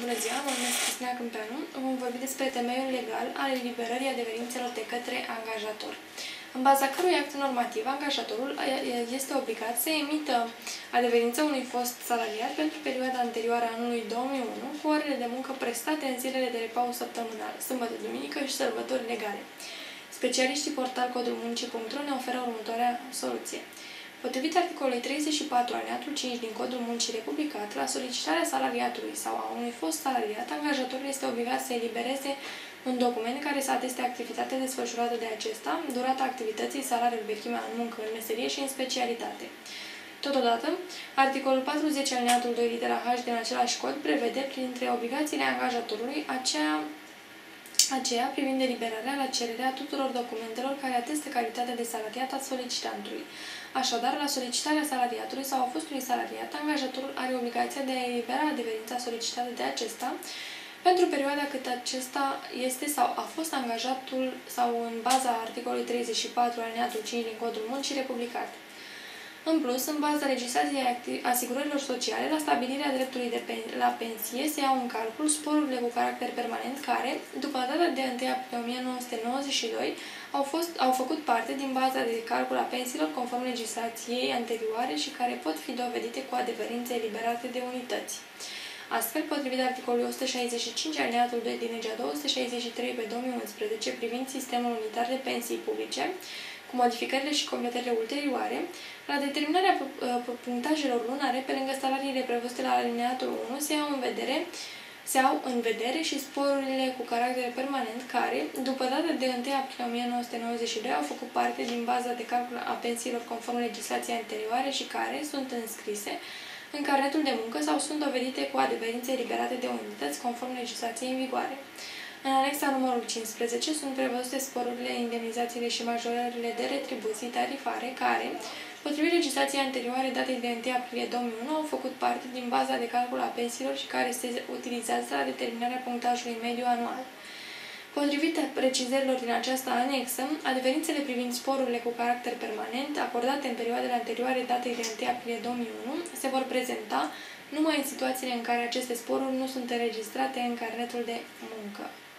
Bună ziua, mă numesc Cristina Câmpeanu. Vom vorbi despre temeiul legal al eliberării adeverințelor de către angajator, în baza cărui act normativ angajatorul este obligat să emită adeverința unui fost salariat pentru perioada anterioară anului 2001 cu orele de muncă prestate în zilele de repaus săptămânal, sâmbătă, duminică și sărbători legale. Specialiștii portal codulmuncii.ro ne oferă următoarea soluție. Potrivit articolului 34 alineatul 5 din Codul Muncii republicat, la solicitarea salariatului sau a unui fost salariat, angajatorul este obligat să elibereze un document care să ateste activitatea desfășurată de acesta, durata activității, salariul, vechimea în muncă, în meserie și în specialitate. Totodată, articolul 40 alineatul 2 litera H din același cod prevede, printre obligațiile angajatorului, aceea privind eliberarea la cererea tuturor documentelor care atestă calitatea de salariat a solicitantului. Așadar, la solicitarea salariatului sau a fostului salariat, angajatorul are obligația de a elibera adeverința solicitată de acesta pentru perioada cât acesta este sau a fost angajatul sau în baza articolului 34 alineatul 5 din Codul Muncii republicat. În plus, în baza legislației asigurărilor sociale, la stabilirea dreptului la pensie se iau în calcul sporurile cu caracter permanent care, după data de 1 aprilie 1992, au făcut parte din baza de calcul a pensiilor conform legislației anterioare și care pot fi dovedite cu adeverințe eliberate de unități. Astfel, potrivit articolului 165 alineatul 2 din legea 263 pe 2011 privind sistemul unitar de pensii publice, cu modificările și completările ulterioare, la determinarea punctajelor lunare, pe lângă salariile prevăzute la alineatul 1, se au în vedere și sporurile cu caracter permanent care, după data de 1 aprilie 1992, au făcut parte din baza de calcul a pensiilor conform legislației anterioare și care sunt înscrise în carnetul de muncă sau sunt dovedite cu adeverințe eliberate de unități conform legislației în vigoare. În anexa numărul 15 sunt prevăzute sporurile, indemnizațiile și majorările de retribuții tarifare care, potrivit legislației anterioare datei de 1 aprilie 2001, au făcut parte din baza de calcul a pensiilor și care se utilizează la determinarea punctajului mediu anual. Potrivit precizărilor din această anexă, adeverințele privind sporurile cu caracter permanent, acordate în perioadele anterioare datei de 1 aprilie 2001, se vor prezenta numai în situațiile în care aceste sporuri nu sunt înregistrate în carnetul de muncă.